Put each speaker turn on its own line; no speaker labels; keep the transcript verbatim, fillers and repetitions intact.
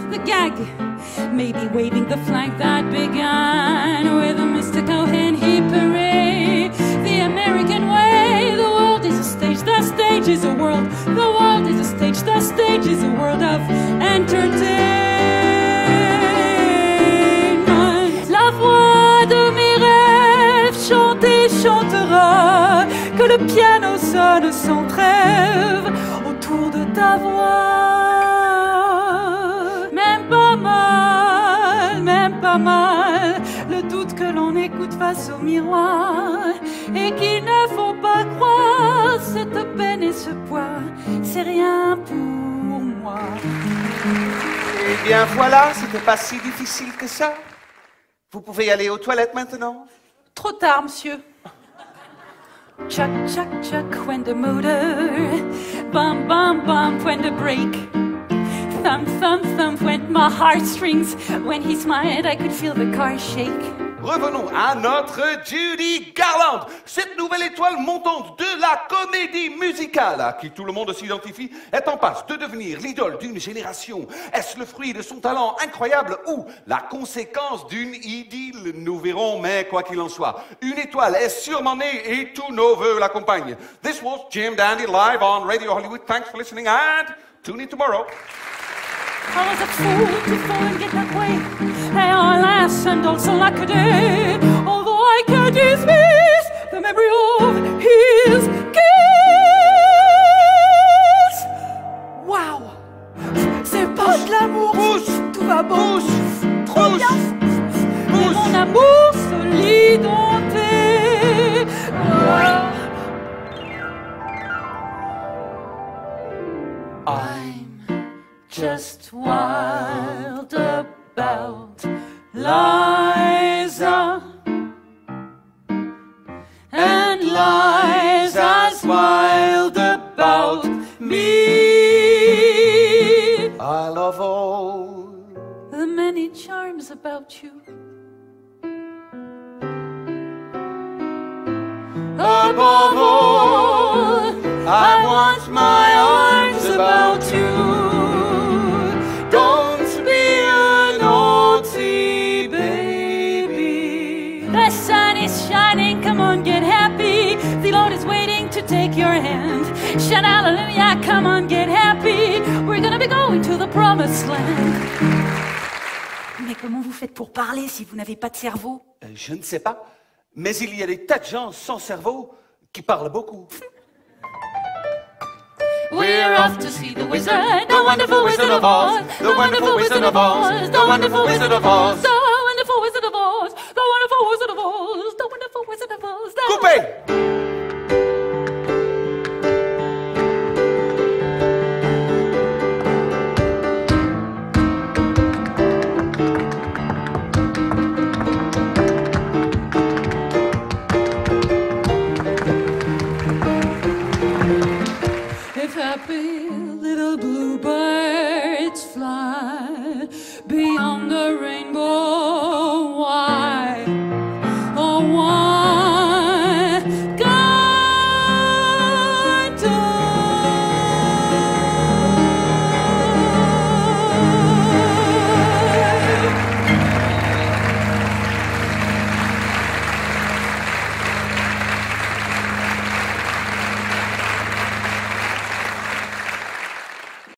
the gag. Maybe waving the flag that began with a Mister Cohen he parade. The American way, the world is a stage, the stage is a world. The world is a stage, the stage is a world of entertainment. La voix de mes rêves chante et chantera, que le piano sonne sans trêve autour de ta voix. Même pas mal, même pas mal, le doute que l'on écoute face au miroir, et qu'il ne faut pas croire cette peine et ce poids, c'est rien pour moi.
Eh bien voilà, c'était pas si difficile que ça. Vous pouvez aller aux toilettes maintenant?
Trop tard, monsieur. Chuck, chuck, chuck, when the motor, bum, bum, bump, when the brake, thump, thump, thump, went my heartstrings. When he smiled, I could feel the car shake.
Revenons à notre Judy Garland, cette nouvelle étoile montante de la comédie musicale à qui tout le monde s'identifie est en passe de devenir l'idole d'une génération. Est-ce le fruit de son talent incroyable ou la conséquence d'une idylle? Nous verrons, mais quoi qu'il en soit, une étoile est sûrement née et tous nos voeux l'accompagnent. This was Jim Dandy live on Radio Hollywood. Thanks for listening and tune in tomorrow.
I was a fool to fall and get that way. And alas, and also like a day, although I can't dismiss the memory of his kiss. Wow, c'est pas de l'amour, tout va beau, trop bien. Mais mon amour se lie dans tes... I'm just wild about Liza, and Liza's wild about me.
I love all
the many charms about you. Above all, I want my arms about you. The sun is shining, come on, get happy. The Lord is waiting to take your hand. Shout hallelujah, come on, get happy. We're gonna be going to the promised land. Mais comment vous faites pour parler si vous n'avez pas de cerveau?
Euh, Je ne sais pas, mais il y a des tas de gens sans cerveau qui parlent beaucoup.
We're off to see the wizard, the wonderful wizard of Oz, the wonderful wizard of Oz, the wonderful wizard of Oz, the wonderful wizard of Oz, the wonderful wizard of Oz, the wonderful wizard of Oz.
Coupé!